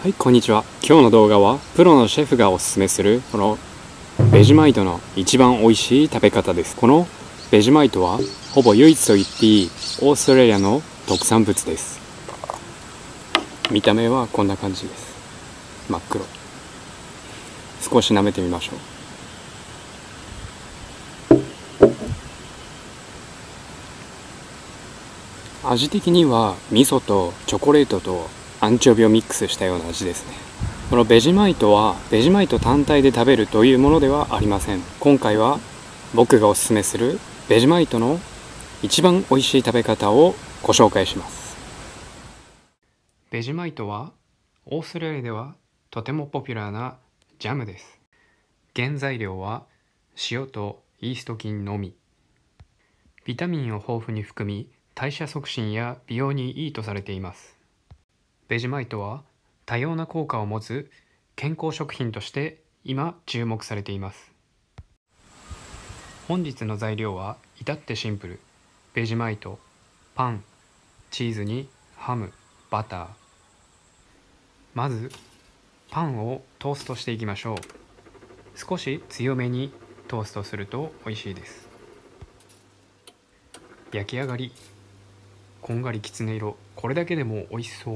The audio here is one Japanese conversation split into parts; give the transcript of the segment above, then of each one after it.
はい、こんにちは。今日の動画はプロのシェフがおすすめするこのベジマイトの一番美味しい食べ方です。このベジマイトはほぼ唯一と言っていいオーストラリアの特産物です。見た目はこんな感じです。真っ黒。少し舐めてみましょう。味的には味噌とチョコレートとアンチョビをミックスしたような味ですね。このベジマイトはベジマイト単体で食べるというものではありません。今回は僕がおすすめするベジマイトの一番美味しい食べ方をご紹介します。ベジマイトはオーストラリアではとてもポピュラーなジャムです。原材料は塩とイースト菌のみ。ビタミンを豊富に含み、代謝促進や美容にいいとされています。ベジマイトは多様な効果を持つ健康食品として今注目されています。本日の材料は至ってシンプル。ベジマイト、パン、チーズにハム、バター。まずパンをトーストしていきましょう。少し強めにトーストすると美味しいです。焼き上がり、こんがりきつね色。これだけでも美味しそう。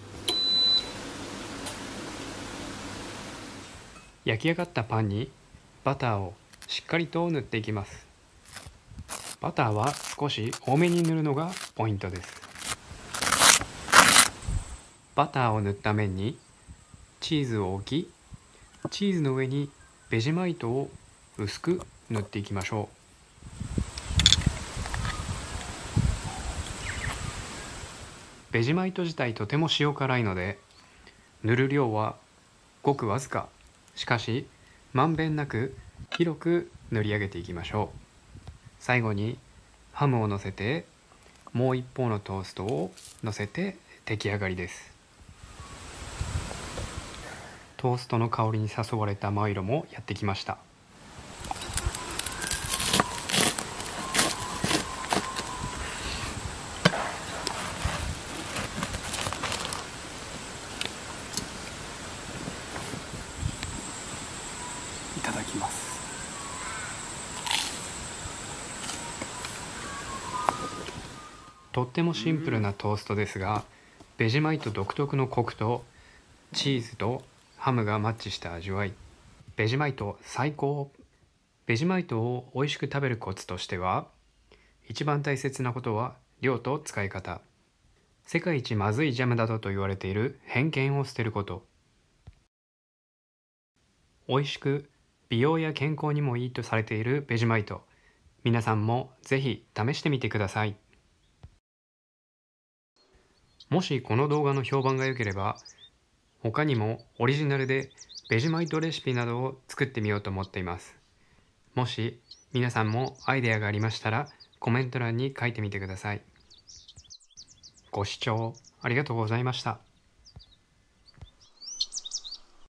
焼き上がったパンにバターをしっかりと塗っていきます。バターは少し多めに塗るのがポイントです。バターを塗った面にチーズを置き、チーズの上にベジマイトを薄く塗っていきましょう。ベジマイト自体とても塩辛いので塗る量はごくわずか。しかしまんべんなく広く塗り上げていきましょう。最後にハムをのせて、もう一方のトーストをのせて出来上がりです。トーストの香りに誘われたマイロもやってきました。いただきます。とってもシンプルなトーストですが、ベジマイト独特のコクとチーズとハムがマッチした味わい。ベジマイト最高。ベジマイトを美味しく食べるコツとしては、一番大切なことは量と使い方。世界一まずいジャムだと言われている偏見を捨てること。美味しく美容や健康にもいいとされているベジマイト。皆さんもぜひ試してみてください。もしこの動画の評判が良ければ、他にもオリジナルでベジマイトレシピなどを作ってみようと思っています。もし皆さんもアイデアがありましたらコメント欄に書いてみてください。ご視聴ありがとうございました。